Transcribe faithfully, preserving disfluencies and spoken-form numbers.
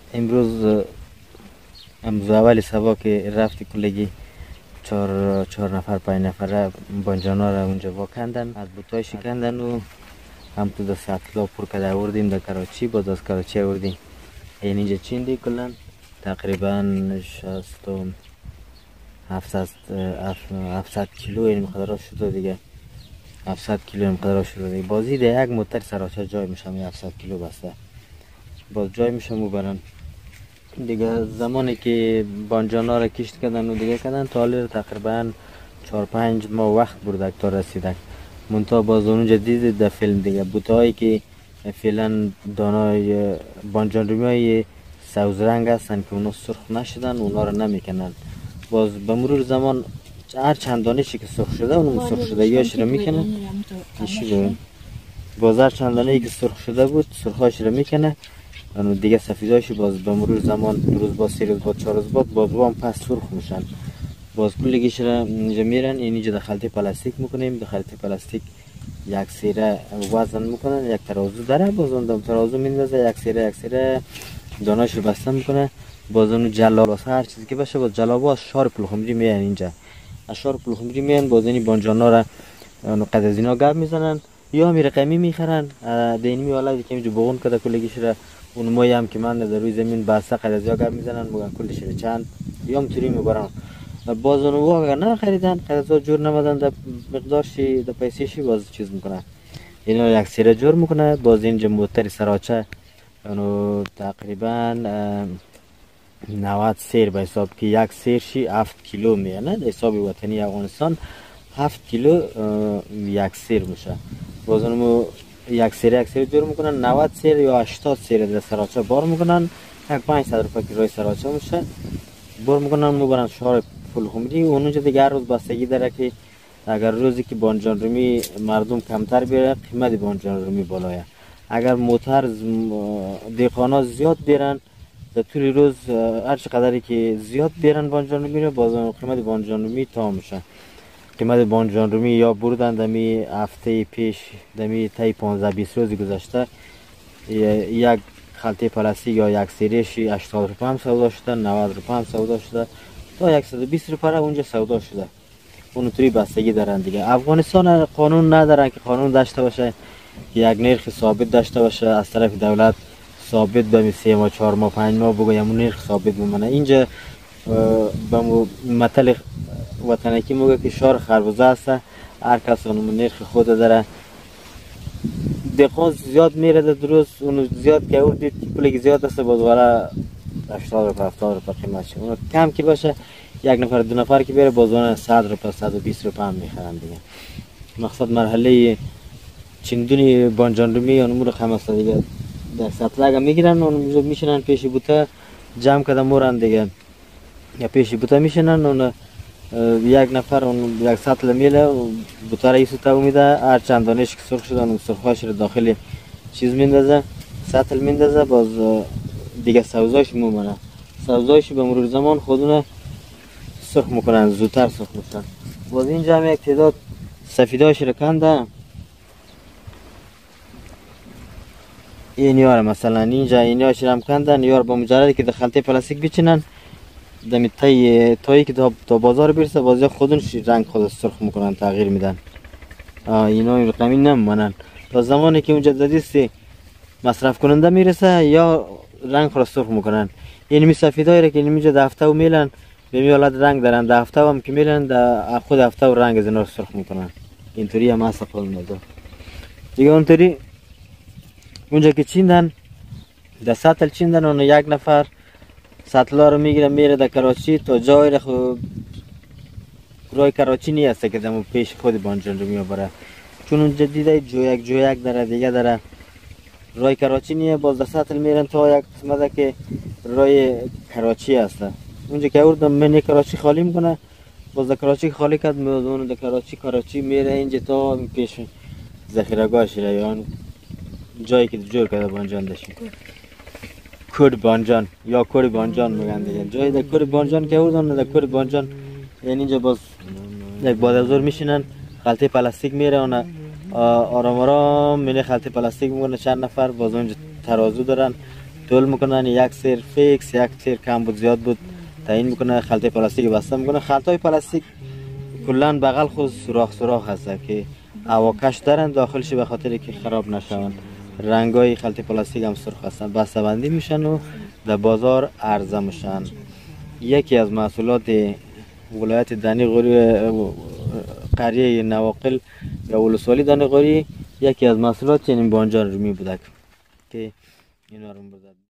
امروز امروز اول صبح که رفتی کلگی چهار چهار نفر پنج نفر بانجانا را اونجا واکندن، از بوتای شکندن و هم تو دست اطلا پر کده آوردیم در کراچی. باز از کراچی آوردیم اینجا چیندی کلن تقریبا شصت و هفتصد کیلو این مقدار شده دیگه. هفتصد کیلو این مقدار شده دیگه. بازی ده یک موتر سراچه جای میشم هفتصد کیلو بسته باز جای میشم و برن دیگه. زمانی که بانجانا را کشت کردن و دیگه کردن تا حالی تقریبا چهار پنج ماه وقت برده تا رسیدک. منتها باز اونجا دیدید در فیلم دیگه بوتهایی که فعلا دانای بانجان رومی های سوز رنگ هستن که اونا سرخ نشدن اونا را نمیکنن. باز به مرور زمان هر چند دانشی که سرخ شده اونو سرخ شده یاش را میکنه باز هر چند دانه‌ای که سرخ شده بود سرخاش را میکنه اونو دیگه سفیداشی باز به مرور زمان دو روز بعد سه روز بعد چهار روز بعد باز هم پس سرخ میشن. باز کلگیش را اینجا میرن اینجا در خلطه پلاستیک میکنیم. در خلطه پلاستیک یک سیره وزن میکنن یک ترازو داره باز اون ترازو میندازه یک سیره یک سیره داناش رو بسته میکنه. باز اون جلاب هر چیزی که باشه باز جلاب از شار پلخمری میان اینجا از شار پلخمری میان باز این بانجانا را اونو قد از اینا گاب میزنن یا می رقمی میخرن دین می والا که اینجا بغون کده کلگیش را اون مایی هم که من در روی زمین بسته قد از یا گاب میزنن میگن کلش را چند یا متوری میبرن. باز اونو واقعا نه خریدن قد از جور نمدن در مقدارشی در پیسیشی باز چیز میکنه اینا یک سیره جور میکنه. باز اینجا موتر سراچه اونو تقریبا نود سیر به حساب که یک سیرشی هفت کیلو میانه در حساب وطنی افغانستان هفت کیلو یک سیر میشه. باز اونو یک سیر یک سیر جور میکنن نود سیر یا هشتاد سیر در سراچه بار میکنن یک پانصد روپیه کیلوی سراچه میشه بار میکنن میبرن شهر پلخمری. اونجا دیگه هر روز بستگی داره که اگر روزی که بانجان رومی مردم کمتر بیاره قیمت بانجان رومی بالایه. اگر موتر دیخانا زیاد بیارن در طول روز هر چقدری که زیاد بیارن بانجان رومی رو باز قیمت بانجان رومی تا میشه. قیمت بانجان رومی یا بردن دمی هفته پیش دمی تا پانزده بیست روزی گذشته یک خلطه پلاستیک یا یک سیریشی هشتاد روپیه هم سودا شده نود روپیه هم سودا شده تا صد و بیست روپیه اونجا سودا شده. اونطوری بستگی دارن دیگه. افغانستان قانون ندارن که قانون داشته باشه که یک نرخ ثابت داشته باشه از طرف دولت ثابت به سه ماه چهار ماه پنج ماه بگه همون نرخ ثابت بمونه. اینجا به مثل وطنکی میگه که شار خربوزه است هر کس اون نرخ خود داره. دقیقا زیاد میره در درست اونو زیاد که او دید که پولی زیاد است باز واره هشتاد روپیه هفتاد روپیه قیمتش. اون کم که باشه یک نفر دو نفر که بره باز اون صد روپیه صد و بیست روپیه هم میخرن دیگه. مقصد مرحله چندونی بانجان رومی اون رو خمسته دیگه در سطلگ میگیرن اون میشنن پیش بوته جمع کده مورن دیگه یا پیش بوته میشنن اون یک نفر اون یک سطل میله بوته را ایسوته میده هر چند دانش که سرخ شده اون سرخاش رو داخل چیز میندازه سطل میندازه باز دیگه سوزاش میمونه. سوزاش به مرور زمان خودونه سرخ میکنن زودتر سرخ میشن. باز اینجا هم یک تعداد سفیداش رو کنده این یار مثلا اینجا این یارش رو هم کندن یار با مجردی که در خلطه پلاستیک بچینن دمی تایی تایی که تا بازار برسه باز خودون رنگ خود سرخ میکنن تغییر میدن. اینا رقمی نمیمونن تا زمانی که اونجا دادیستی مصرف کننده میرسه یا رنگ خود سرخ میکنن. یعنی می سفیدایی را که اینجا در هفته و میلن به میالت رنگ دارن در هفته هم که میلن در خود هفته و رنگ از اینا سرخ میکنن. اینطوری هم هست قول نده دیگه. اونطوری اونجا که چیندن در سطل چیندن اون یک نفر سطلا رو میگیره میره در کراچی تا جای را خود رای کراچی نیست که دمو پیش خود بانجان رو میبره چون اونجا دیده جو یک جو یک داره دیگه داره رای کراچی نیه. باز در سطل میرن تا یک قسمت که رای کراچی هست اونجا که اردم من کراچی خالی میکنه باز در کراچی خالی کرد میدونه در کراچی کراچی میره اینجا تا پیش ذخیره‌گاهش یا جایی که جور کرده بانجان داشتیم کود بانجان یا کوری بانجان میگن دیگه. جایی در کوری بانجان که اردن در کوری بانجان یعنی اینجا باز یک بادرزور میشینن خلطه پلاستیک میره اون آرام آرام میره خلطه پلاستیک میکنه چند نفر باز اونجا ترازو دارن تول میکنن، یک سیر فیکس یک سیر کم بود زیاد بود تعیین میکنه، خلطه پلاستیک بسته میکنه. خلطه پلاستیک کلا بغل خود سوراخ سوراخ هست که هواکش دارن داخلش به خاطر که خراب نشون. رنگای خلطه پلاستیک هم سرخ هستن، بسته بندی میشن و در بازار عرضه میشن. یکی از محصولات ولایت دانی غوری قریه نواقل یا ولسوالی دانی غوری یکی از محصولات چنین بانجان رومی بوده که اینا رو